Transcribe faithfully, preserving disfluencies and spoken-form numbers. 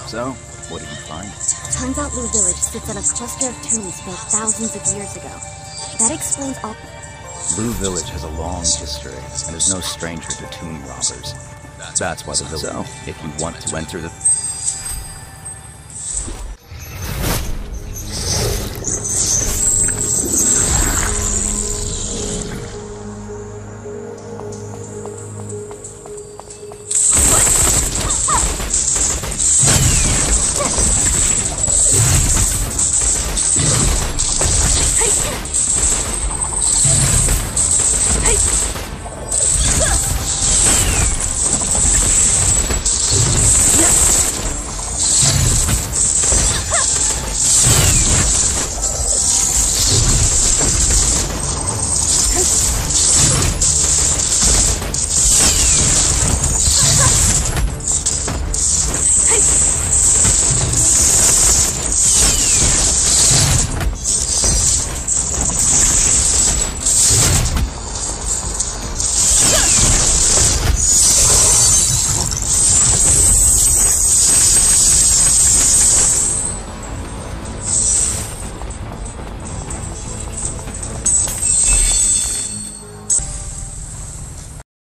So, what did you find? Turns out Blue Village sits on a cluster of tombs built thousands of years ago. That explains all... Blue Village has a long history, and is no stranger to tomb robbers. That's why the village... So, if you want to enter the...